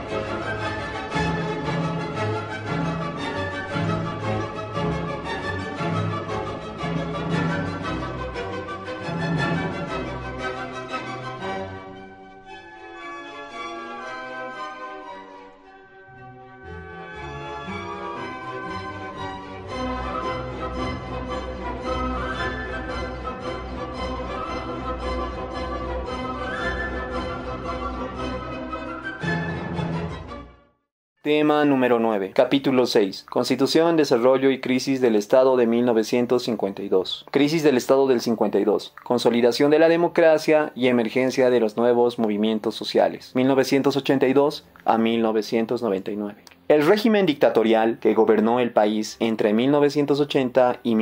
Tema número 9. Capítulo 6. Constitución, desarrollo y crisis del Estado de 1952. Crisis del Estado del 52. Consolidación de la democracia y emergencia de los nuevos movimientos sociales. 1982 a 1999. El régimen dictatorial que gobernó el país entre 1980 y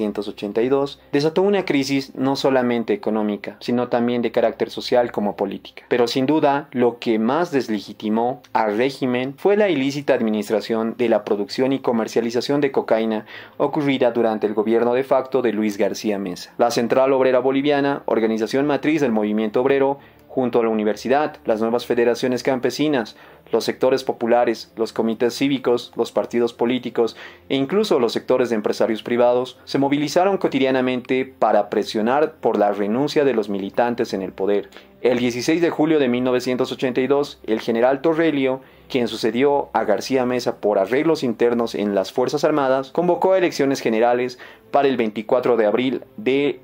1982 desató una crisis no solamente económica, sino también de carácter social como política. Pero sin duda, lo que más deslegitimó al régimen fue la ilícita administración de la producción y comercialización de cocaína ocurrida durante el gobierno de facto de Luis García Meza. La Central Obrera Boliviana, organización matriz del movimiento obrero, junto a la universidad, las nuevas federaciones campesinas, los sectores populares, los comités cívicos, los partidos políticos e incluso los sectores de empresarios privados se movilizaron cotidianamente para presionar por la renuncia de los militantes en el poder. El 16 de julio de 1982, el general Torrelio, quien sucedió a García Meza por arreglos internos en las Fuerzas Armadas, convocó a elecciones generales para el 24 de abril de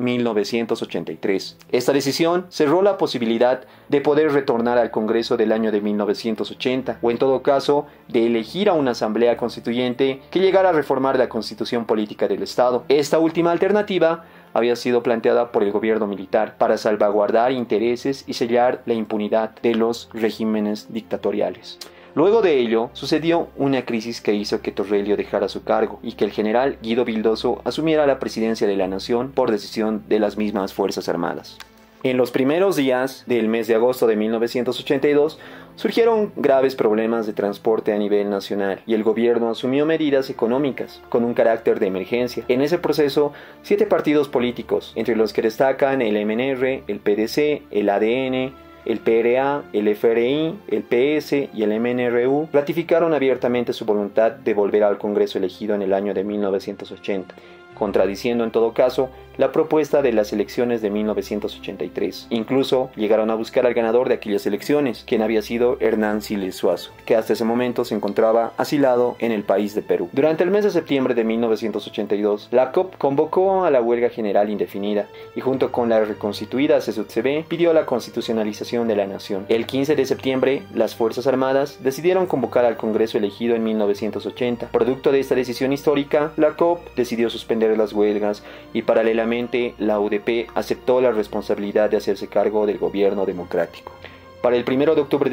1983. Esta decisión cerró la posibilidad de poder retornar al Congreso del año de 1980, o en todo caso, de elegir a una asamblea constituyente que llegara a reformar la constitución política del Estado. Esta última alternativa había sido planteada por el gobierno militar para salvaguardar intereses y sellar la impunidad de los regímenes dictatoriales. Luego de ello, sucedió una crisis que hizo que Torrelio dejara su cargo y que el general Guido Vildoso asumiera la presidencia de la nación por decisión de las mismas Fuerzas Armadas. En los primeros días del mes de agosto de 1982 surgieron graves problemas de transporte a nivel nacional y el gobierno asumió medidas económicas con un carácter de emergencia. En ese proceso, 7 partidos políticos, entre los que destacan el MNR, el PDC, el ADN, el PRA, el FRI, el PS y el MNRU, ratificaron abiertamente su voluntad de volver al Congreso elegido en el año de 1980, contradiciendo en todo caso la propuesta de las elecciones de 1983. Incluso llegaron a buscar al ganador de aquellas elecciones, quien había sido Hernán Siles Suazo, que hasta ese momento se encontraba asilado en el país de Perú. Durante el mes de septiembre de 1982, la COP convocó a la huelga general indefinida y junto con la reconstituida CSUTCB pidió la constitucionalización de la nación. El 15 de septiembre, las Fuerzas Armadas decidieron convocar al Congreso elegido en 1980. Producto de esta decisión histórica, la COP decidió suspender las huelgas y paralelamente la UDP aceptó la responsabilidad de hacerse cargo del gobierno democrático. Para el 1 de octubre de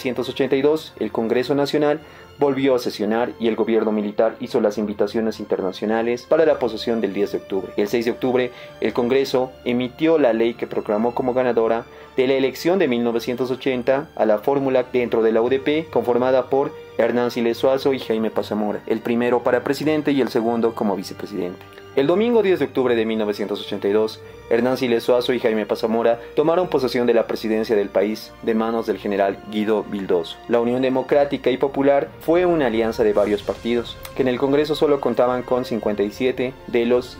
1982, el Congreso Nacional volvió a sesionar y el gobierno militar hizo las invitaciones internacionales para la posesión del 10 de octubre. El 6 de octubre, el Congreso emitió la ley que proclamó como ganadora de la elección de 1980 a la fórmula dentro de la UDP conformada por Hernán Siles Suazo y Jaime Paz Zamora, el primero para presidente y el segundo como vicepresidente. El domingo 10 de octubre de 1982, Hernán Siles Suazo y Jaime Paz Zamora tomaron posesión de la presidencia del país de manos del general Guido Vildoso. La Unión Democrática y Popular fue una alianza de varios partidos, que en el Congreso solo contaban con 57 de los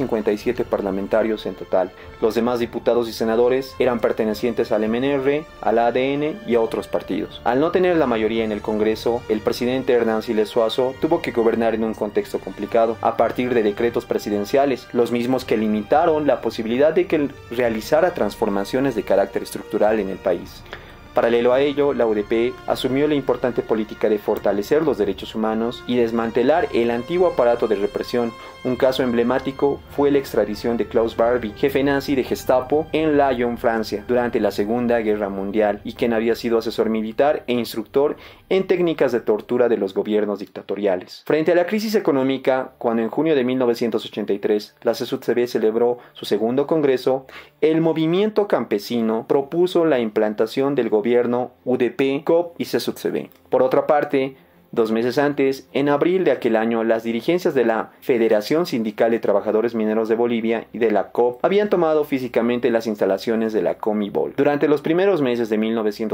157 parlamentarios en total. Los demás diputados y senadores eran pertenecientes al MNR, al ADN y a otros partidos. Al no tener la mayoría en el Congreso, el presidente Hernán Siles Suazo tuvo que gobernar en un contexto complicado, a partir de decretos presidenciales, los mismos que limitaron la posibilidad de que realizara transformaciones de carácter estructural en el país. Paralelo a ello, la UDP asumió la importante política de fortalecer los derechos humanos y desmantelar el antiguo aparato de represión. Un caso emblemático fue la extradición de Klaus Barbie, jefe nazi de Gestapo en Lyon, Francia, durante la Segunda Guerra Mundial, y quien había sido asesor militar e instructor en técnicas de tortura de los gobiernos dictatoriales. Frente a la crisis económica, cuando en junio de 1983 la CSUTCB celebró su segundo congreso, el movimiento campesino propuso la implantación del gobierno UDP, COP y CSUTCB. Por otra parte, 2 meses antes, en abril de aquel año, las dirigencias de la Federación Sindical de Trabajadores Mineros de Bolivia y de la COP habían tomado físicamente las instalaciones de la Comibol. Durante los primeros meses de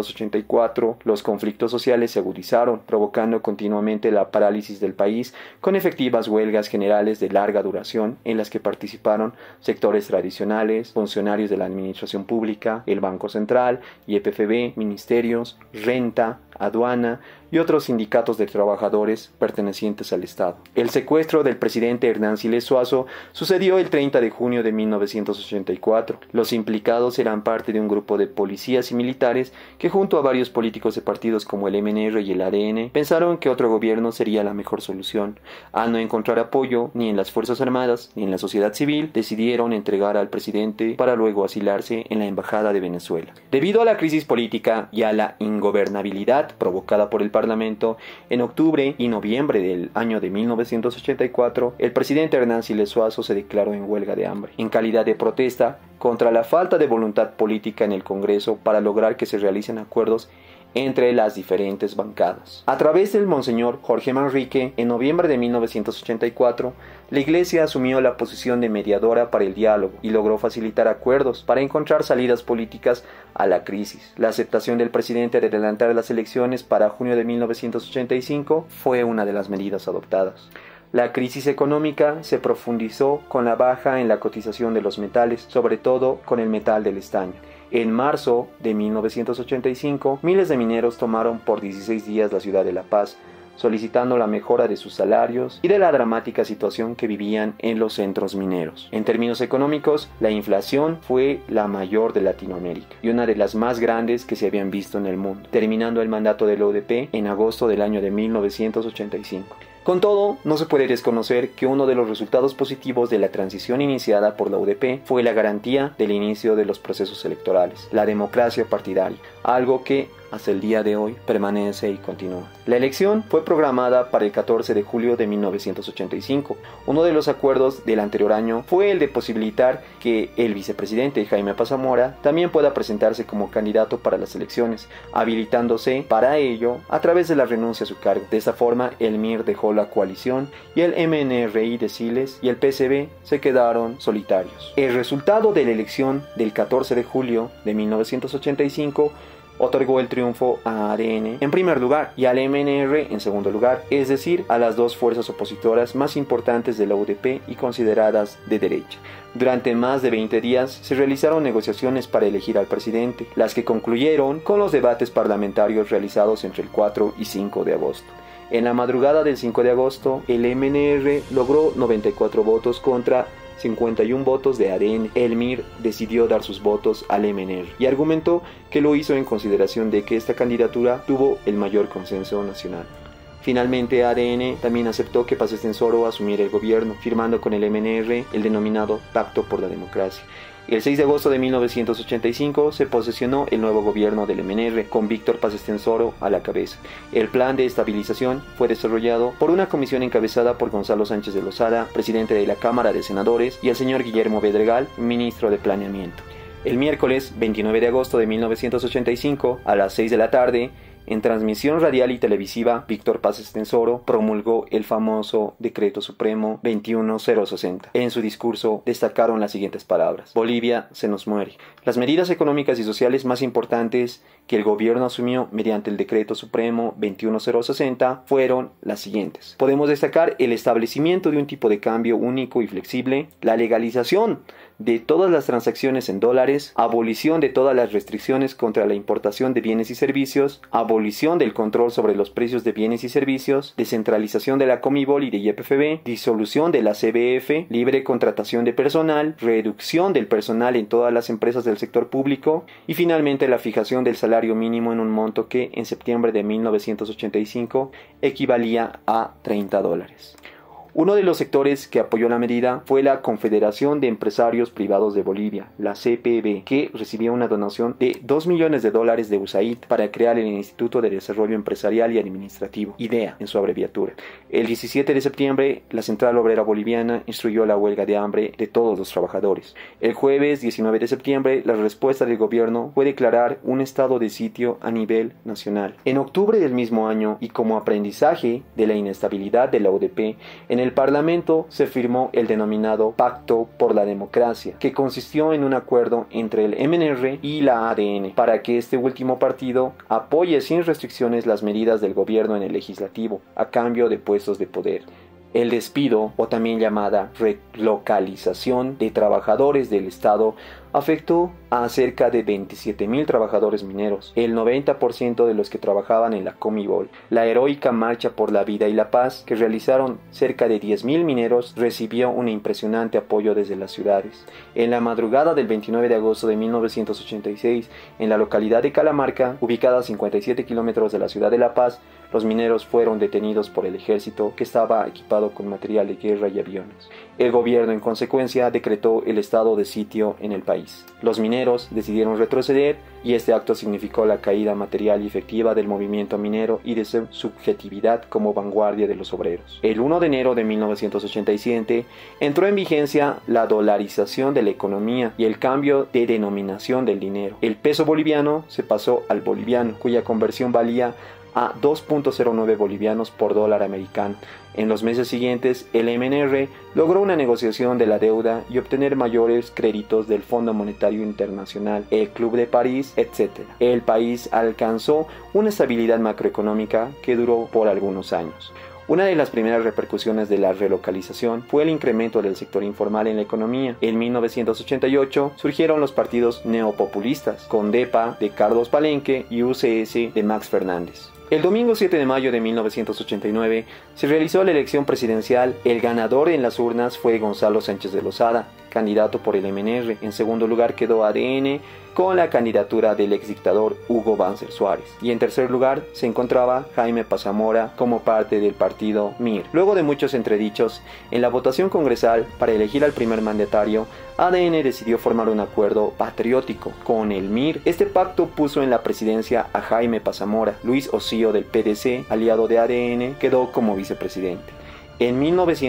1984, los conflictos sociales se agudizaron, provocando continuamente la parálisis del país, con efectivas huelgas generales de larga duración en las que participaron sectores tradicionales, funcionarios de la administración pública, el Banco Central, YPFB, ministerios, renta, aduana y otros sindicatos de trabajadores pertenecientes al Estado. El secuestro del presidente Hernán Siles Suazo sucedió el 30 de junio de 1984. Los implicados eran parte de un grupo de policías y militares que, junto a varios políticos de partidos como el MNR y el ADN, pensaron que otro gobierno sería la mejor solución. Al no encontrar apoyo ni en las Fuerzas Armadas ni en la sociedad civil, decidieron entregar al presidente para luego asilarse en la Embajada de Venezuela. Debido a la crisis política y a la ingobernabilidad provocada por el Parlamento, en octubre y noviembre del año de 1984, el presidente Hernán Siles Suazo se declaró en huelga de hambre, en calidad de protesta contra la falta de voluntad política en el Congreso para lograr que se realicen acuerdos entre las diferentes bancadas. A través del Monseñor Jorge Manrique, en noviembre de 1984, la Iglesia asumió la posición de mediadora para el diálogo y logró facilitar acuerdos para encontrar salidas políticas a la crisis. La aceptación del presidente de adelantar las elecciones para junio de 1985 fue una de las medidas adoptadas. La crisis económica se profundizó con la baja en la cotización de los metales, sobre todo con el metal del estaño. En marzo de 1985, miles de mineros tomaron por 16 días la ciudad de La Paz, solicitando la mejora de sus salarios y de la dramática situación que vivían en los centros mineros. En términos económicos, la inflación fue la mayor de Latinoamérica y una de las más grandes que se habían visto en el mundo, terminando el mandato del UDP en agosto del año de 1985. Con todo, no se puede desconocer que uno de los resultados positivos de la transición iniciada por la UDP fue la garantía del inicio de los procesos electorales, la democracia partidaria, algo que hasta el día de hoy permanece y continúa. La elección fue programada para el 14 de julio de 1985. Uno de los acuerdos del anterior año fue el de posibilitar que el vicepresidente Jaime Paz Zamora también pueda presentarse como candidato para las elecciones, habilitándose para ello a través de la renuncia a su cargo. De esta forma, el MIR dejó la coalición y el MNRI de Siles y el PCB se quedaron solitarios. El resultado de la elección del 14 de julio de 1985 otorgó el triunfo a ADN en primer lugar y al MNR en segundo lugar, es decir, a las dos fuerzas opositoras más importantes de la UDP y consideradas de derecha. Durante más de 20 días se realizaron negociaciones para elegir al presidente, las que concluyeron con los debates parlamentarios realizados entre el 4 y 5 de agosto. En la madrugada del 5 de agosto, el MNR logró 94 votos contra 51 votos de ADN. El MIR decidió dar sus votos al MNR y argumentó que lo hizo en consideración de que esta candidatura tuvo el mayor consenso nacional. Finalmente, ADN también aceptó que Paz Estenssoro asumiera el gobierno, firmando con el MNR el denominado Pacto por la Democracia. El 6 de agosto de 1985 se posesionó el nuevo gobierno del MNR, con Víctor Paz Estenssoro a la cabeza. El plan de estabilización fue desarrollado por una comisión encabezada por Gonzalo Sánchez de Lozada, presidente de la Cámara de Senadores, y el señor Guillermo Bedregal, ministro de Planeamiento. El miércoles 29 de agosto de 1985, a las 6 de la tarde, en transmisión radial y televisiva, Víctor Paz Estenssoro promulgó el famoso Decreto Supremo 21060. En su discurso destacaron las siguientes palabras: Bolivia se nos muere. Las medidas económicas y sociales más importantes que el gobierno asumió mediante el Decreto Supremo 21060 fueron las siguientes. Podemos destacar el establecimiento de un tipo de cambio único y flexible, la legalización de todas las transacciones en dólares, abolición de todas las restricciones contra la importación de bienes y servicios, abolición del control sobre los precios de bienes y servicios, descentralización de la Comibol y de YPFB, disolución de la CBF, libre contratación de personal, reducción del personal en todas las empresas del sector público y finalmente la fijación del salario mínimo en un monto que en septiembre de 1985 equivalía a $30. Uno de los sectores que apoyó la medida fue la Confederación de Empresarios Privados de Bolivia, la CPB, que recibió una donación de $2 millones de USAID para crear el Instituto de Desarrollo Empresarial y Administrativo, IDEA en su abreviatura. El 17 de septiembre, la Central Obrera Boliviana instruyó la huelga de hambre de todos los trabajadores. El jueves 19 de septiembre, la respuesta del gobierno fue declarar un estado de sitio a nivel nacional. En octubre del mismo año, y como aprendizaje de la inestabilidad de la UDP, en el Parlamento se firmó el denominado Pacto por la Democracia, que consistió en un acuerdo entre el MNR y la ADN para que este último partido apoye sin restricciones las medidas del gobierno en el legislativo a cambio de puestos de poder. El despido, o también llamada relocalización de trabajadores del Estado, afectó a cerca de 27.000 trabajadores mineros, el 90% de los que trabajaban en la Comibol. La heroica Marcha por la Vida y la Paz, que realizaron cerca de 10.000 mineros, recibió un impresionante apoyo desde las ciudades. En la madrugada del 29 de agosto de 1986, en la localidad de Calamarca, ubicada a 57 kilómetros de la ciudad de La Paz, los mineros fueron detenidos por el ejército, que estaba equipado con material de guerra y aviones. El gobierno, en consecuencia, decretó el estado de sitio en el país. Los mineros decidieron retroceder y este acto significó la caída material y efectiva del movimiento minero y de su subjetividad como vanguardia de los obreros. El 1 de enero de 1987 entró en vigencia la dolarización de la economía y el cambio de denominación del dinero. El peso boliviano se pasó al boliviano, cuya conversión valía a 2.09 bolivianos por dólar americano. En los meses siguientes, el MNR logró una negociación de la deuda y obtener mayores créditos del Fondo Monetario Internacional, el Club de París, etc. El país alcanzó una estabilidad macroeconómica que duró por algunos años. Una de las primeras repercusiones de la relocalización fue el incremento del sector informal en la economía. En 1988 surgieron los partidos neopopulistas, CONDEPA de Carlos Palenque y UCS de Max Fernández. El domingo 7 de mayo de 1989 se realizó la elección presidencial. El ganador en las urnas fue Gonzalo Sánchez de Lozada, candidato por el MNR. En segundo lugar quedó ADN con la candidatura del exdictador Hugo Banzer Suárez. Y en tercer lugar se encontraba Jaime Pazamora como parte del partido MIR. Luego de muchos entredichos, en la votación congresal para elegir al primer mandatario, ADN decidió formar un acuerdo patriótico con el MIR. Este pacto puso en la presidencia a Jaime Pazamora. Luis Osío del PDC, aliado de ADN, quedó como vicepresidente. En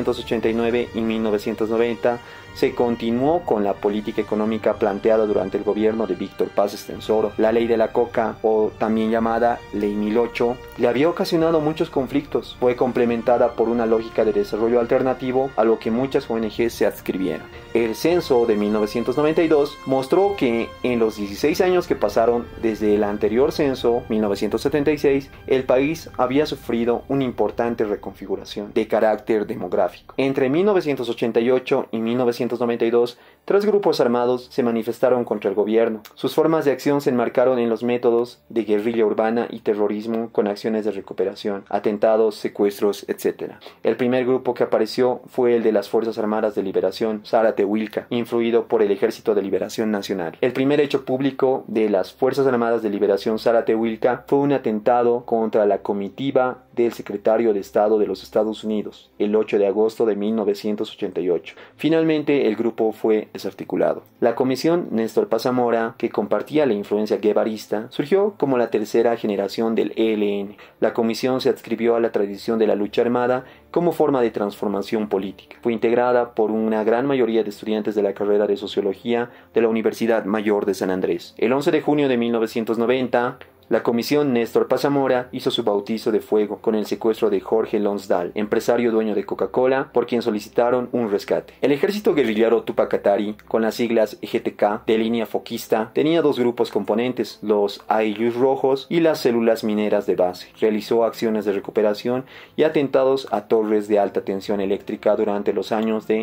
1989 y 1990 se continuó con la política económica planteada durante el gobierno de Víctor Paz Estenssoro. La ley de la coca, o también llamada Ley 1008, le había ocasionado muchos conflictos. Fue complementada por una lógica de desarrollo alternativo a lo que muchas ONG se adscribieron. El censo de 1992 mostró que en los 16 años que pasaron desde el anterior censo, 1976, el país había sufrido una importante reconfiguración de carácter demográfico. Entre 1988 y 1992, 3 grupos armados se manifestaron contra el gobierno. Sus formas de acción se enmarcaron en los métodos de guerrilla urbana y terrorismo con acciones de recuperación, atentados, secuestros, etc. El primer grupo que apareció fue el de las Fuerzas Armadas de Liberación Zárate-Huilca, influido por el Ejército de Liberación Nacional. El primer hecho público de las Fuerzas Armadas de Liberación Zárate-Huilca fue un atentado contra la comitiva del secretario de Estado de los Estados Unidos, el 8 de agosto de 1988. Finalmente, el grupo fue desarticulado. La comisión Néstor Pazamora, que compartía la influencia guevarista, surgió como la tercera generación del ELN. La comisión se adscribió a la tradición de la lucha armada como forma de transformación política. Fue integrada por una gran mayoría de estudiantes de la carrera de Sociología de la Universidad Mayor de San Andrés. El 11 de junio de 1990, la comisión Néstor Pazamora hizo su bautizo de fuego con el secuestro de Jorge Lonsdal, empresario dueño de Coca-Cola, por quien solicitaron un rescate. El ejército guerrillero Tupac Katari, con las siglas EGTK de línea foquista, tenía 2 grupos componentes, los AIUs rojos y las células mineras de base. Realizó acciones de recuperación y atentados a torres de alta tensión eléctrica durante los años de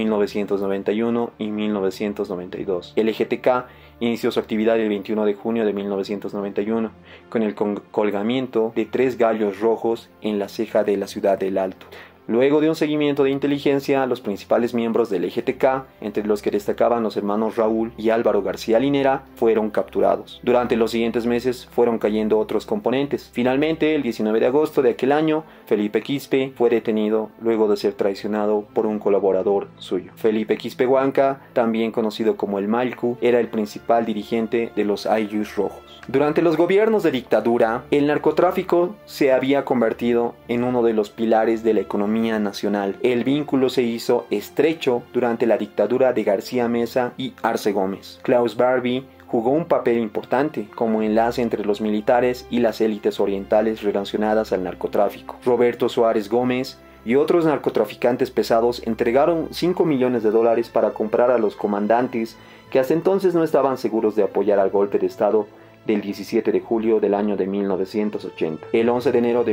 1991 y 1992. El EGTK inició su actividad el 21 de junio de 1991 con el colgamiento de 3 gallos rojos en la ceja de la ciudad del Alto. Luego de un seguimiento de inteligencia, los principales miembros del EGTK, entre los que destacaban los hermanos Raúl y Álvaro García Linera, fueron capturados. Durante los siguientes meses fueron cayendo otros componentes. Finalmente, el 19 de agosto de aquel año, Felipe Quispe fue detenido luego de ser traicionado por un colaborador suyo. Felipe Quispe Huanca, también conocido como el Malcu, era el principal dirigente de los Ayllus Rojos. Durante los gobiernos de dictadura, el narcotráfico se había convertido en uno de los pilares de la economía nacional. El vínculo se hizo estrecho durante la dictadura de García Meza y Arce Gómez. Klaus Barbie jugó un papel importante como enlace entre los militares y las élites orientales relacionadas al narcotráfico. Roberto Suárez Gómez y otros narcotraficantes pesados entregaron $5 millones para comprar a los comandantes que hasta entonces no estaban seguros de apoyar al golpe de Estado del 17 de julio del año de 1980. El 11 de enero de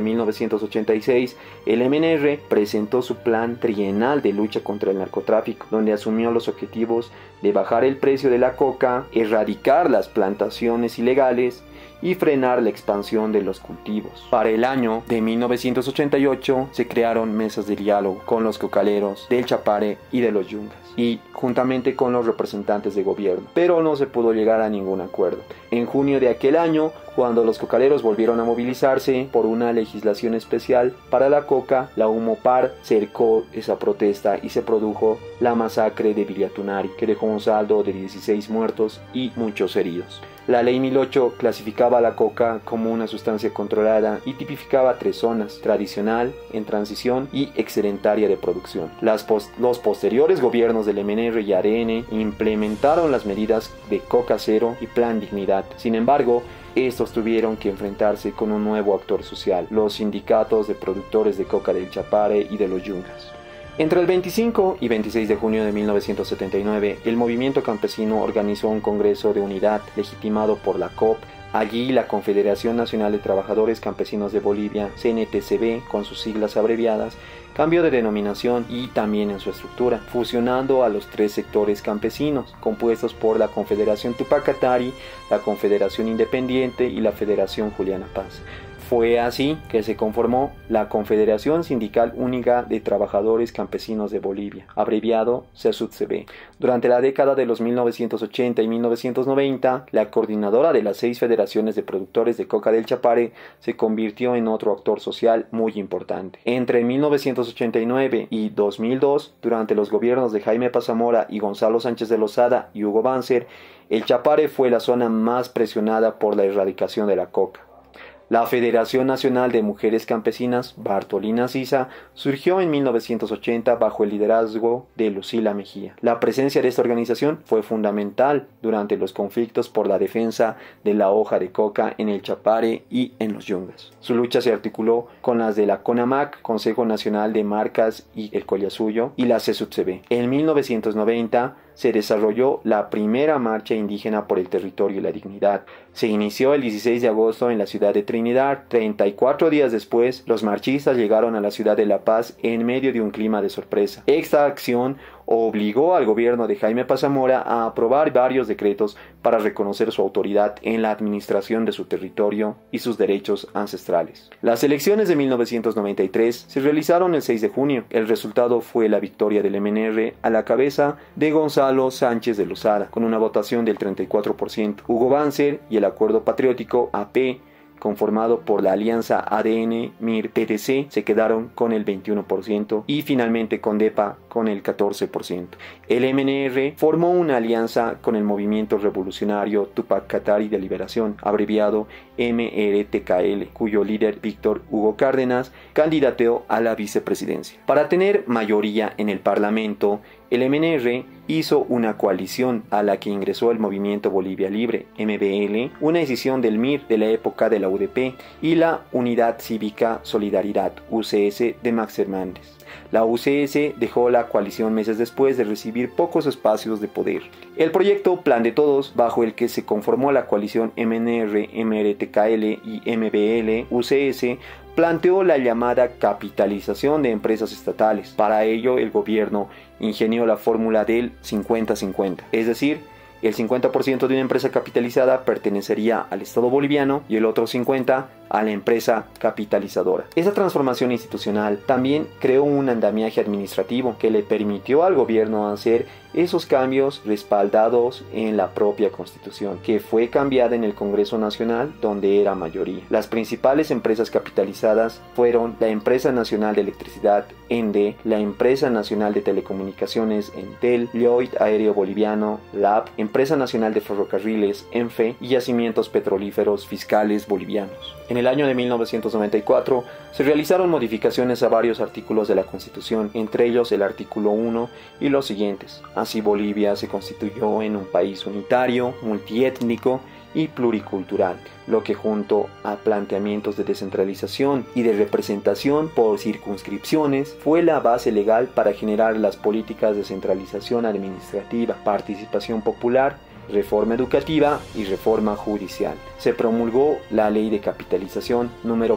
1986, el MNR presentó su plan trienal de lucha contra el narcotráfico, donde asumió los objetivos de bajar el precio de la coca, erradicar las plantaciones ilegales y frenar la expansión de los cultivos. Para el año de 1988 se crearon mesas de diálogo con los cocaleros del Chapare y de los Yungas, y juntamente con los representantes de gobierno, pero no se pudo llegar a ningún acuerdo. En junio de aquel año, cuando los cocaleros volvieron a movilizarse por una legislación especial para la coca, la Humopar cercó esa protesta y se produjo la masacre de Viriatunari, que dejó un saldo de 16 muertos y muchos heridos. La ley 1008 clasificaba la coca como una sustancia controlada y tipificaba 3 zonas: tradicional, en transición y excedentaria de producción. Los posteriores gobiernos del MNR y ADN implementaron las medidas de Coca Cero y Plan Dignidad. Sin embargo, estos tuvieron que enfrentarse con un nuevo actor social: los sindicatos de productores de coca del Chapare y de los Yungas. Entre el 25 y 26 de junio de 1979, el movimiento campesino organizó un Congreso de Unidad legitimado por la COP. Allí, la Confederación Nacional de Trabajadores Campesinos de Bolivia, CNTCB, con sus siglas abreviadas, cambió de denominación y también en su estructura, fusionando a los 3 sectores campesinos, compuestos por la Confederación Tupac Katari, la Confederación Independiente y la Federación Juliana Paz. Fue así que se conformó la Confederación Sindical Única de Trabajadores Campesinos de Bolivia, abreviado CESUTCB. Durante la década de los 1980 y 1990, la coordinadora de las 6 federaciones de productores de coca del Chapare se convirtió en otro actor social muy importante. Entre 1989 y 2002, durante los gobiernos de Jaime Paz Zamora y Gonzalo Sánchez de Lozada y Hugo Banzer, el Chapare fue la zona más presionada por la erradicación de la coca. La Federación Nacional de Mujeres Campesinas, Bartolina Sisa, surgió en 1980 bajo el liderazgo de Lucila Mejía. La presencia de esta organización fue fundamental durante los conflictos por la defensa de la hoja de coca en el Chapare y en los Yungas. Su lucha se articuló con las de la CONAMAC, Consejo Nacional de Marcas y el Collasuyo, y la CESUTCB. En 1990 se desarrolló la primera marcha indígena por el territorio y la dignidad. Se inició el 16 de agosto en la ciudad de Trinidad. 34 días después, los marchistas llegaron a la ciudad de La Paz en medio de un clima de sorpresa. Esta acción obligó al gobierno de Jaime Paz Zamora a aprobar varios decretos para reconocer su autoridad en la administración de su territorio y sus derechos ancestrales. Las elecciones de 1993 se realizaron el 6 de junio. El resultado fue la victoria del MNR a la cabeza de Gonzalo Sánchez de Lozada, con una votación del 34%. Hugo Banzer y el Acuerdo Patriótico AP, conformado por la alianza ADN-MIR-PDC, se quedaron con el 21% y finalmente Condepa con el 14%. El MNR formó una alianza con el Movimiento Revolucionario Tupac Katari de Liberación, abreviado MRTKL, cuyo líder Víctor Hugo Cárdenas candidateó a la vicepresidencia. Para tener mayoría en el Parlamento, el MNR hizo una coalición a la que ingresó el Movimiento Bolivia Libre, MBL, una decisión del MIR de la época de la UDP y la Unidad Cívica Solidaridad, UCS, de Max Hernández. La UCS dejó la coalición meses después de recibir pocos espacios de poder. El proyecto Plan de Todos, bajo el que se conformó la coalición MNR, MRTKL y MBL-UCS, planteó la llamada capitalización de empresas estatales. Para ello, el gobierno ingenió la fórmula del 50-50, es decir, El 50% de una empresa capitalizada pertenecería al Estado boliviano y el otro 50% a la empresa capitalizadora. Esa transformación institucional también creó un andamiaje administrativo que le permitió al gobierno hacer esos cambios respaldados en la propia Constitución, que fue cambiada en el Congreso Nacional, donde era mayoría. Las principales empresas capitalizadas fueron la Empresa Nacional de Electricidad, ENDE, la Empresa Nacional de Telecomunicaciones, Entel, Lloyd Aéreo Boliviano, LAB, Empresa Nacional de Ferrocarriles, ENFE, y Yacimientos Petrolíferos Fiscales Bolivianos. En el año de 1994 se realizaron modificaciones a varios artículos de la Constitución, entre ellos el artículo 1 y los siguientes. Así Bolivia se constituyó en un país unitario, multiétnico y pluricultural, lo que junto a planteamientos de descentralización y de representación por circunscripciones fue la base legal para generar las políticas de centralización administrativa, participación popular, reforma educativa y reforma judicial. Se promulgó la Ley de Capitalización número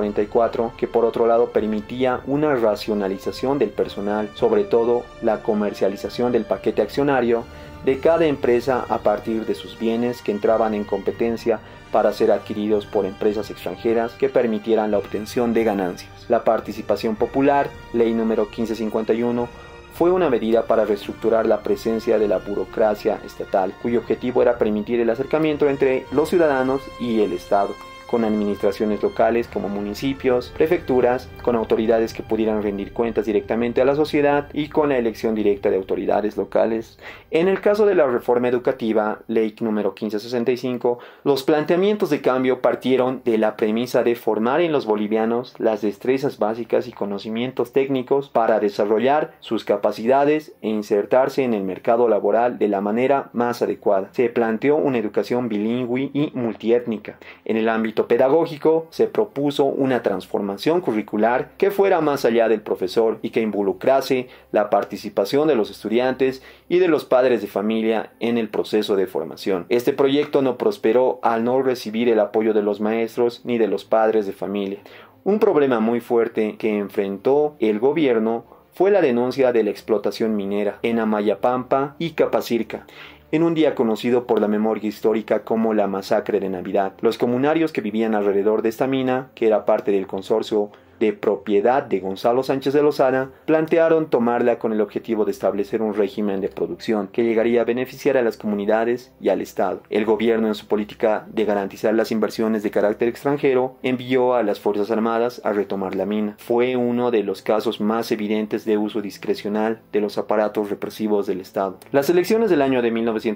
1544, que por otro lado permitía una racionalización del personal, sobre todo la comercialización del paquete accionario de cada empresa a partir de sus bienes que entraban en competencia para ser adquiridos por empresas extranjeras que permitieran la obtención de ganancias. La participación popular, Ley número 1551, fue una medida para reestructurar la presencia de la burocracia estatal, cuyo objetivo era permitir el acercamiento entre los ciudadanos y el Estado, con administraciones locales como municipios, prefecturas, con autoridades que pudieran rendir cuentas directamente a la sociedad y con la elección directa de autoridades locales. En el caso de la reforma educativa, Ley número 1565, los planteamientos de cambio partieron de la premisa de formar en los bolivianos las destrezas básicas y conocimientos técnicos para desarrollar sus capacidades e insertarse en el mercado laboral de la manera más adecuada. Se planteó una educación bilingüe y multiétnica. En el ámbito pedagógico se propuso una transformación curricular que fuera más allá del profesor y que involucrase la participación de los estudiantes y de los padres de familia en el proceso de formación. Este proyecto no prosperó al no recibir el apoyo de los maestros ni de los padres de familia. Un problema muy fuerte que enfrentó el gobierno fue la denuncia de la explotación minera en Amayapampa y Capacirca, en un día conocido por la memoria histórica como la masacre de Navidad. Los comunarios que vivían alrededor de esta mina, que era parte del consorcio de propiedad de Gonzalo Sánchez de Lozada, plantearon tomarla con el objetivo de establecer un régimen de producción que llegaría a beneficiar a las comunidades y al Estado. El gobierno, en su política de garantizar las inversiones de carácter extranjero, envió a las Fuerzas Armadas a retomar la mina. Fue uno de los casos más evidentes de uso discrecional de los aparatos represivos del Estado. Las elecciones del año de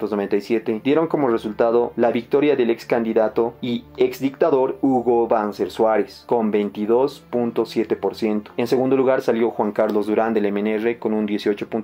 1997 dieron como resultado la victoria del ex candidato y ex dictador Hugo Banzer Suárez, con 22.7%. En segundo lugar salió Juan Carlos Durán del MNR con un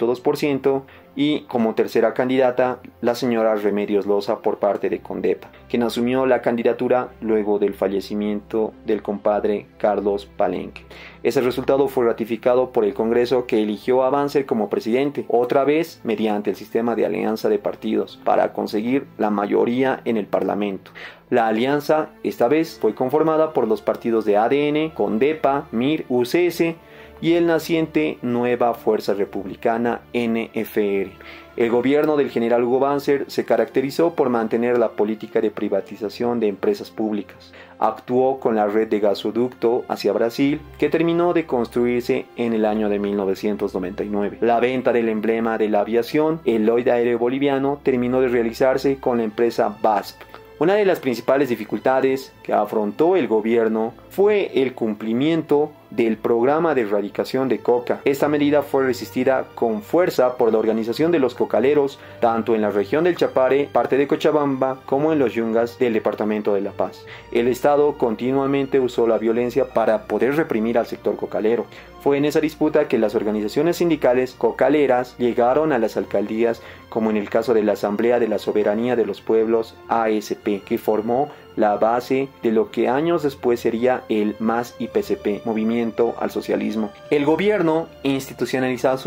18.2% y como tercera candidata la señora Remedios Loza por parte de Condepa, quien asumió la candidatura luego del fallecimiento del compadre Carlos Palenque. Ese resultado fue ratificado por el Congreso, que eligió a Banzer como presidente, otra vez mediante el sistema de alianza de partidos, para conseguir la mayoría en el Parlamento. La alianza esta vez fue conformada por los partidos de ADN, Condepa, MIR, UCS y el naciente Nueva Fuerza Republicana, NFR. El gobierno del general Hugo Banzer se caracterizó por mantener la política de privatización de empresas públicas. Actuó con la red de gasoducto hacia Brasil, que terminó de construirse en el año de 1999. La venta del emblema de la aviación, el Lloyd Aéreo Boliviano, terminó de realizarse con la empresa BASF. Una de las principales dificultades que afrontó el gobierno fue el cumplimiento del programa de erradicación de coca. Esta medida fue resistida con fuerza por la organización de los cocaleros, tanto en la región del Chapare, parte de Cochabamba, como en los Yungas del departamento de La Paz. El Estado continuamente usó la violencia para poder reprimir al sector cocalero. Fue en esa disputa que las organizaciones sindicales cocaleras llegaron a las alcaldías, como en el caso de la Asamblea de la Soberanía de los Pueblos, ASP, que formó la base de lo que años después sería el MAS-IPCP, Movimiento al Socialismo. El gobierno institucionalizó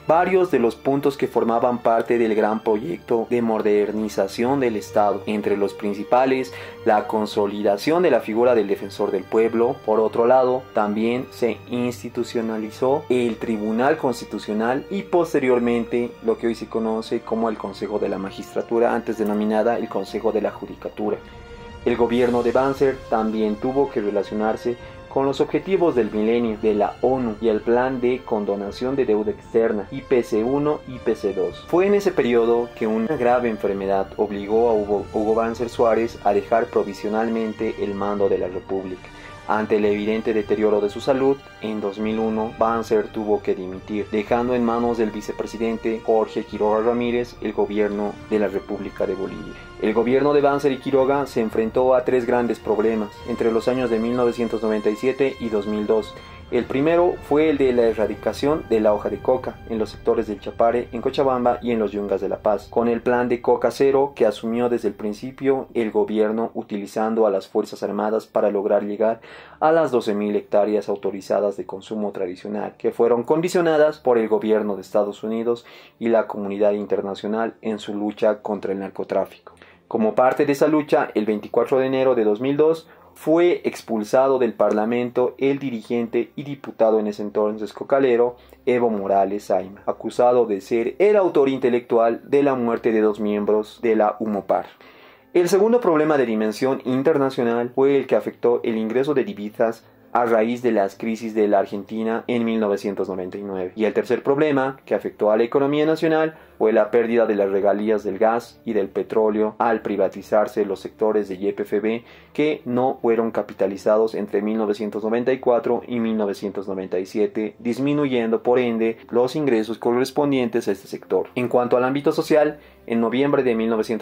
varios de los puntos que formaban parte del gran proyecto de modernización del Estado. Entre los principales, la consolidación de la figura del defensor del pueblo. Por otro lado, también se institucionalizó el Tribunal Constitucional y posteriormente lo que hoy se conoce como el Consejo de la Magistratura, antes denominada el Consejo de la Judicatura. El gobierno de Banzer también tuvo que relacionarse con los objetivos del milenio de la ONU y el plan de condonación de deuda externa IPC-1 y IPC-2. Fue en ese periodo que una grave enfermedad obligó a Hugo Banzer Suárez a dejar provisionalmente el mando de la República. Ante el evidente deterioro de su salud, en 2001 Banzer tuvo que dimitir, dejando en manos del vicepresidente Jorge Quiroga Ramírez el gobierno de la República de Bolivia. El gobierno de Banzer y Quiroga se enfrentó a tres grandes problemas entre los años de 1997 y 2002. El primero fue el de la erradicación de la hoja de coca en los sectores del Chapare, en Cochabamba y en los Yungas de La Paz, con el plan de Coca Cero que asumió desde el principio el gobierno utilizando a las Fuerzas Armadas para lograr llegar a las 12.000 hectáreas autorizadas de consumo tradicional, que fueron condicionadas por el gobierno de Estados Unidos y la comunidad internacional en su lucha contra el narcotráfico. Como parte de esa lucha, el 24 de enero de 2002, fue expulsado del Parlamento el dirigente y diputado en ese entonces cocalero Evo Morales Saima, acusado de ser el autor intelectual de la muerte de dos miembros de la UMOPAR. El segundo problema de dimensión internacional fue el que afectó el ingreso de divisas a raíz de las crisis de la Argentina en 1999. Y el tercer problema que afectó a la economía nacional fue la pérdida de las regalías del gas y del petróleo al privatizarse los sectores de YPFB que no fueron capitalizados entre 1994 y 1997, disminuyendo por ende los ingresos correspondientes a este sector. En cuanto al ámbito social, en noviembre de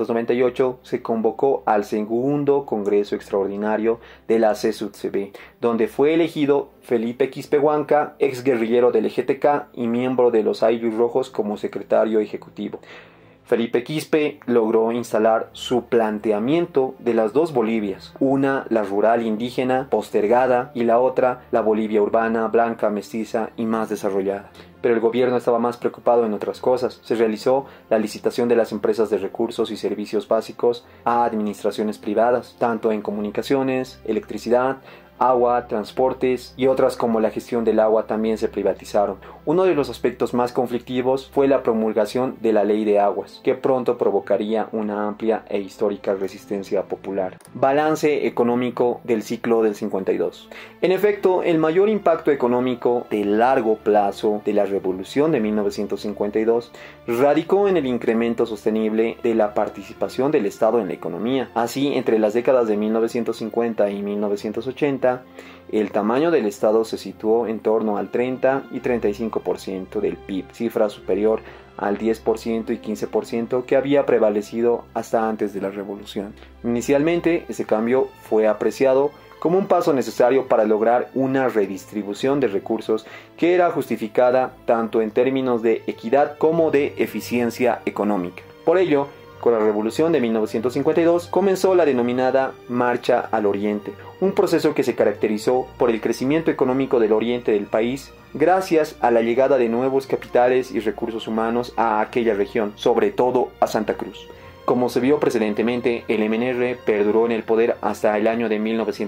1998 se convocó al segundo Congreso Extraordinario de la CSUTCB, donde fue elegido Felipe Quispe Huanca, ex guerrillero del EGTK y miembro de los Ayllus Rojos, como secretario ejecutivo. Felipe Quispe logró instalar su planteamiento de las dos Bolivias, una la rural indígena postergada y la otra la Bolivia urbana, blanca, mestiza y más desarrollada. Pero el gobierno estaba más preocupado en otras cosas. Se realizó la licitación de las empresas de recursos y servicios básicos a administraciones privadas, tanto en comunicaciones, electricidad, agua, transportes y otras como la gestión del agua también se privatizaron. Uno de los aspectos más conflictivos fue la promulgación de la Ley de Aguas, que pronto provocaría una amplia e histórica resistencia popular. Balance económico del ciclo del 52. En efecto, el mayor impacto económico de largo plazo de la revolución de 1952 radicó en el incremento sostenible de la participación del Estado en la economía. Así, entre las décadas de 1950 y 1980, el tamaño del Estado se situó en torno al 30 y 35% del PIB, cifra superior al 10% y 15% que había prevalecido hasta antes de la revolución. Inicialmente, ese cambio fue apreciado como un paso necesario para lograr una redistribución de recursos que era justificada tanto en términos de equidad como de eficiencia económica. Por ello, con la revolución de 1952 comenzó la denominada Marcha al Oriente, un proceso que se caracterizó por el crecimiento económico del oriente del país gracias a la llegada de nuevos capitales y recursos humanos a aquella región, sobre todo a Santa Cruz. Como se vio precedentemente, el MNR perduró en el poder hasta el año de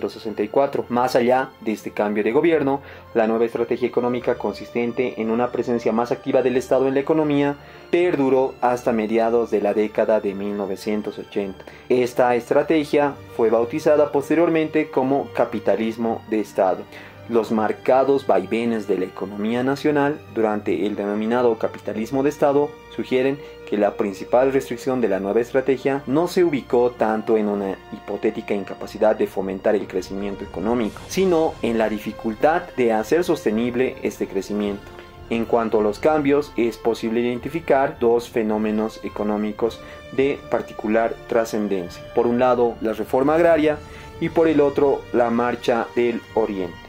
1964. Más allá de este cambio de gobierno, la nueva estrategia económica consistente en una presencia más activa del Estado en la economía perduró hasta mediados de la década de 1980. Esta estrategia fue bautizada posteriormente como capitalismo de Estado. Los marcados vaivenes de la economía nacional durante el denominado capitalismo de Estado sugieren que la principal restricción de la nueva estrategia no se ubicó tanto en una hipotética incapacidad de fomentar el crecimiento económico, sino en la dificultad de hacer sostenible este crecimiento. En cuanto a los cambios, es posible identificar dos fenómenos económicos de particular trascendencia. Por un lado, la reforma agraria y por el otro, la Marcha del Oriente.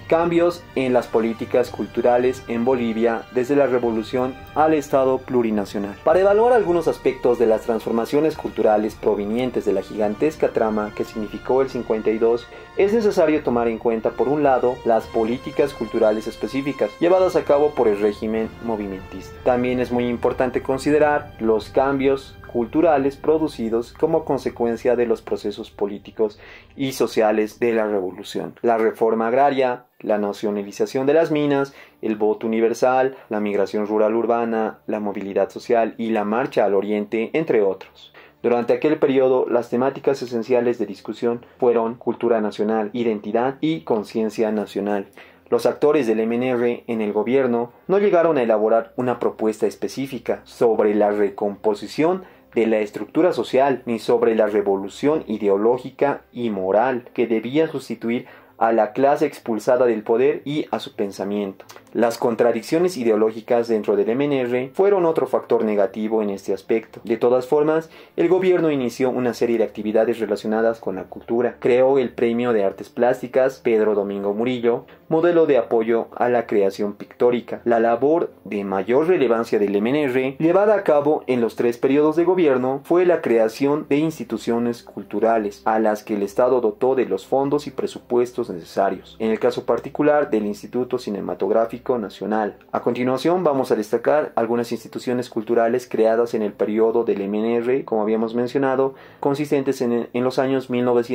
Cambios en las políticas culturales en Bolivia desde la revolución al Estado plurinacional. Para evaluar algunos aspectos de las transformaciones culturales provenientes de la gigantesca trama que significó el 52, es necesario tomar en cuenta, por un lado, las políticas culturales específicas llevadas a cabo por el régimen movimentista. También es muy importante considerar los cambios culturales producidos como consecuencia de los procesos políticos y sociales de la revolución. La reforma agraria, la nacionalización de las minas, el voto universal, la migración rural urbana, la movilidad social y la marcha al oriente, entre otros. Durante aquel periodo, las temáticas esenciales de discusión fueron cultura nacional, identidad y conciencia nacional. Los actores del MNR en el gobierno no llegaron a elaborar una propuesta específica sobre la recomposición de la estructura social ni sobre la revolución ideológica y moral que debía sustituir a la clase expulsada del poder y a su pensamiento. Las contradicciones ideológicas dentro del MNR fueron otro factor negativo en este aspecto. De todas formas, el gobierno inició una serie de actividades relacionadas con la cultura. Creó el Premio de Artes Plásticas Pedro Domingo Murillo, modelo de apoyo a la creación pictórica. La labor de mayor relevancia del MNR, llevada a cabo en los 3 periodos de gobierno, fue la creación de instituciones culturales, a las que el Estado dotó de los fondos y presupuestos necesarios. En el caso particular del Instituto Cinematográfico Nacional. A continuación vamos a destacar algunas instituciones culturales creadas en el periodo del MNR, como habíamos mencionado, consistentes en los años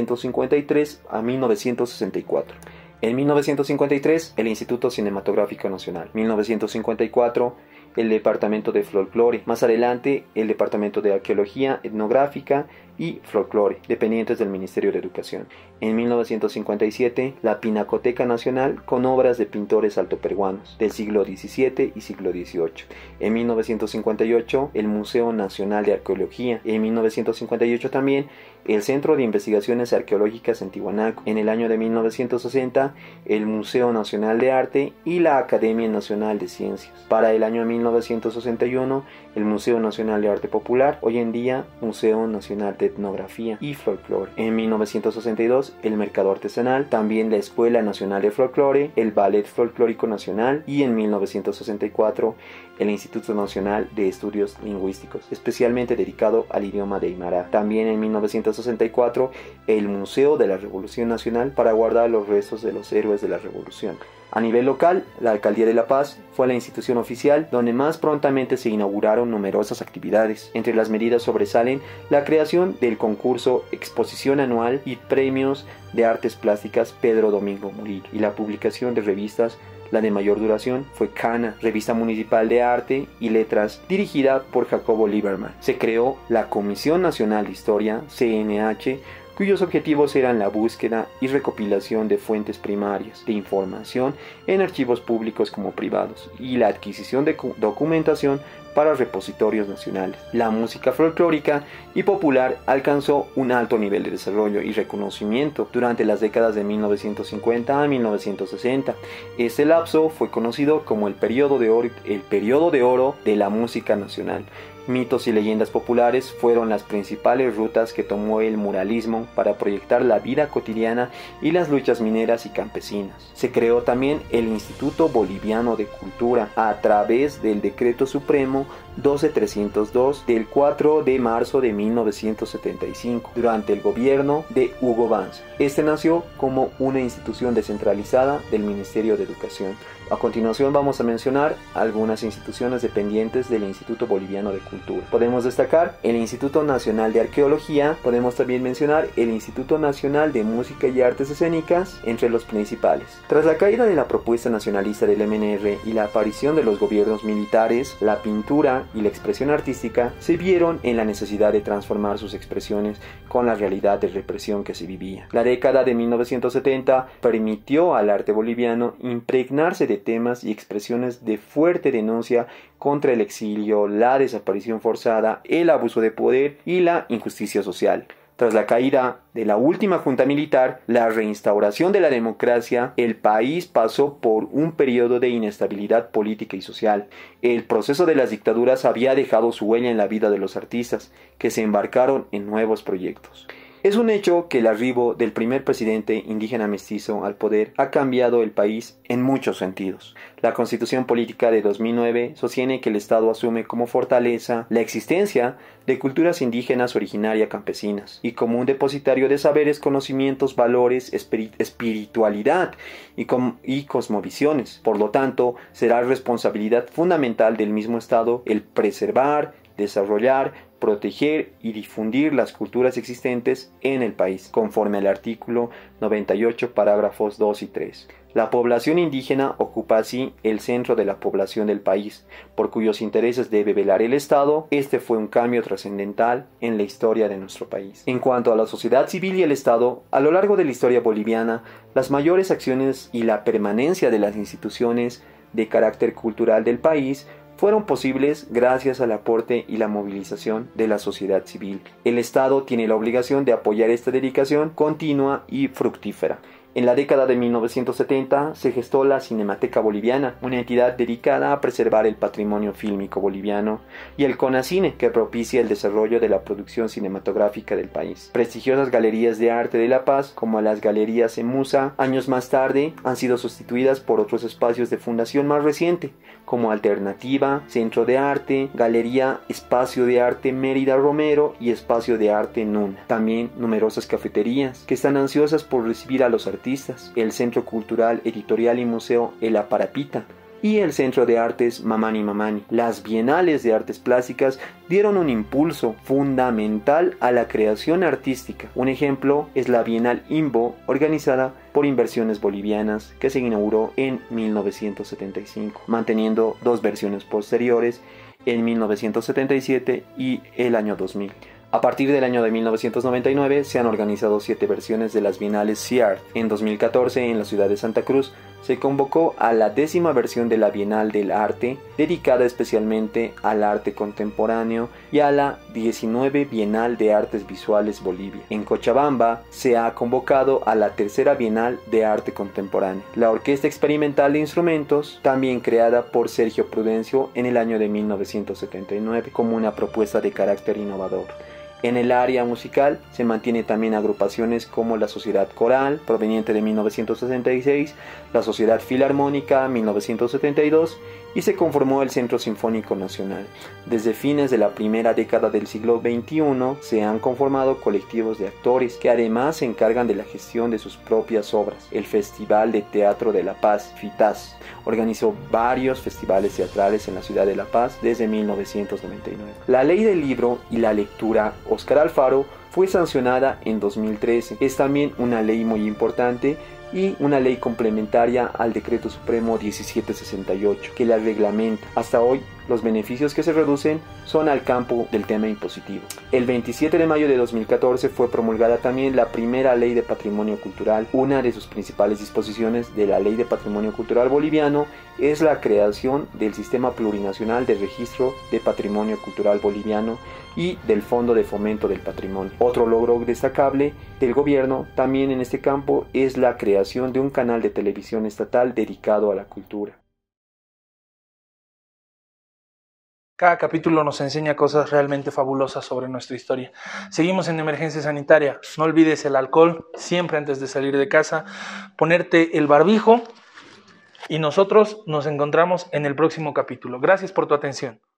1953 a 1964. En 1953, el Instituto Cinematográfico Nacional. 1954, el Departamento de Folclore. Más adelante, el Departamento de Arqueología Etnográfica y Folclore, dependientes del Ministerio de Educación. En 1957, la Pinacoteca Nacional, con obras de pintores altoperuanos del siglo XVII y siglo XVIII. En 1958, el Museo Nacional de Arqueología. En 1958 también, el Centro de Investigaciones Arqueológicas en Tiwanaku. En el año de 1960, el Museo Nacional de Arte y la Academia Nacional de Ciencias. Para el año 1961, el Museo Nacional de Arte Popular, hoy en día Museo Nacional de Etnografía y Folclore. En 1962, el Mercado Artesanal, también la Escuela Nacional de Folclore, el Ballet Folclórico Nacional y en 1964, el Instituto Nacional de Estudios Lingüísticos, especialmente dedicado al idioma de Aymara. También en 1964, el Museo de la Revolución Nacional para guardar los restos de los héroes de la Revolución. A nivel local, la Alcaldía de La Paz fue la institución oficial donde más prontamente se inauguraron numerosas actividades. Entre las medidas sobresalen la creación del concurso Exposición Anual y Premios de Artes Plásticas Pedro Domingo Murillo y la publicación de revistas. La de mayor duración fue Cana, Revista Municipal de Arte y Letras, dirigida por Jacobo Lieberman. Se creó la Comisión Nacional de Historia, CNH, cuyos objetivos eran la búsqueda y recopilación de fuentes primarias de información en archivos públicos como privados y la adquisición de documentación para repositorios nacionales. La música folclórica y popular alcanzó un alto nivel de desarrollo y reconocimiento durante las décadas de 1950 a 1960. Este lapso fue conocido como el periodo de oro de la música nacional. Mitos y leyendas populares fueron las principales rutas que tomó el muralismo para proyectar la vida cotidiana y las luchas mineras y campesinas. Se creó también el Instituto Boliviano de Cultura a través del Decreto Supremo 12302 del 4 de marzo de 1975 durante el gobierno de Hugo Banzer. Este nació como una institución descentralizada del Ministerio de Educación. A continuación vamos a mencionar algunas instituciones dependientes del Instituto Boliviano de Cultura. Podemos destacar el Instituto Nacional de Arqueología, podemos también mencionar el Instituto Nacional de Música y Artes Escénicas, entre los principales. Tras la caída de la propuesta nacionalista del MNR y la aparición de los gobiernos militares, la pintura y la expresión artística se vieron en la necesidad de transformar sus expresiones con la realidad de represión que se vivía. La década de 1970 permitió al arte boliviano impregnarse de temas y expresiones de fuerte denuncia contra el exilio, la desaparición forzada, el abuso de poder y la injusticia social. Tras la caída de la última junta militar, la reinstauración de la democracia, el país pasó por un periodo de inestabilidad política y social. El proceso de las dictaduras había dejado su huella en la vida de los artistas, que se embarcaron en nuevos proyectos. Es un hecho que el arribo del primer presidente indígena mestizo al poder ha cambiado el país en muchos sentidos. La Constitución Política de 2009 sostiene que el Estado asume como fortaleza la existencia de culturas indígenas originarias campesinas y como un depositario de saberes, conocimientos, valores, espiritualidad y cosmovisiones. Por lo tanto, será responsabilidad fundamental del mismo Estado el preservar, desarrollar, proteger y difundir las culturas existentes en el país, conforme al artículo 98, parágrafos 2 y 3. La población indígena ocupa así el centro de la población del país, por cuyos intereses debe velar el Estado. Este fue un cambio trascendental en la historia de nuestro país. En cuanto a la sociedad civil y el Estado, a lo largo de la historia boliviana, las mayores acciones y la permanencia de las instituciones de carácter cultural del país fueron posibles gracias al aporte y la movilización de la sociedad civil. El Estado tiene la obligación de apoyar esta dedicación continua y fructífera. En la década de 1970 se gestó la Cinemateca Boliviana, una entidad dedicada a preservar el patrimonio fílmico boliviano, y el CONACINE, que propicia el desarrollo de la producción cinematográfica del país. Prestigiosas galerías de arte de La Paz, como las galerías Emusa, años más tarde han sido sustituidas por otros espacios de fundación más reciente, como Alternativa, Centro de Arte, Galería Espacio de Arte Mérida Romero y Espacio de Arte Nuna. También numerosas cafeterías que están ansiosas por recibir a los artistas, el Centro Cultural, Editorial y Museo El Aparapita y el Centro de Artes Mamani Mamani. Las bienales de artes plásticas dieron un impulso fundamental a la creación artística. Un ejemplo es la Bienal INBO, organizada por Inversiones Bolivianas, que se inauguró en 1975, manteniendo dos versiones posteriores en 1977 y el año 2000. A partir del año de 1999 se han organizado 7 versiones de las bienales CIART. En 2014, en la ciudad de Santa Cruz, se convocó a la 10ª versión de la Bienal del Arte, dedicada especialmente al arte contemporáneo, y a la 19 Bienal de Artes Visuales Bolivia. En Cochabamba se ha convocado a la 3ª Bienal de Arte Contemporáneo. La Orquesta Experimental de Instrumentos, también creada por Sergio Prudencio en el año de 1979, como una propuesta de carácter innovador. En el área musical se mantiene también agrupaciones como la Sociedad Coral, proveniente de 1966, la Sociedad Filarmónica, 1972, y se conformó el Centro Sinfónico Nacional. Desde fines de la primera década del siglo XXI se han conformado colectivos de actores que además se encargan de la gestión de sus propias obras. El Festival de Teatro de La Paz, FITAS, organizó varios festivales teatrales en la ciudad de La Paz desde 1999. La Ley del Libro y la Lectura Óscar Alfaro fue sancionada en 2013. Es también una ley muy importante y una ley complementaria al Decreto Supremo 1768 que la reglamenta. Hasta hoy, los beneficios que se reducen son al campo del tema impositivo. El 27 de mayo de 2014 fue promulgada también la primera Ley de Patrimonio Cultural. Una de sus principales disposiciones de la Ley de Patrimonio Cultural boliviano es la creación del Sistema Plurinacional de Registro de Patrimonio Cultural Boliviano y del Fondo de Fomento del Patrimonio. Otro logro destacable del gobierno también en este campo es la creación de un canal de televisión estatal dedicado a la cultura. Cada capítulo nos enseña cosas realmente fabulosas sobre nuestra historia. Seguimos en emergencia sanitaria. No olvides el alcohol siempre antes de salir de casa, ponerte el barbijo y nosotros nos encontramos en el próximo capítulo. Gracias por tu atención.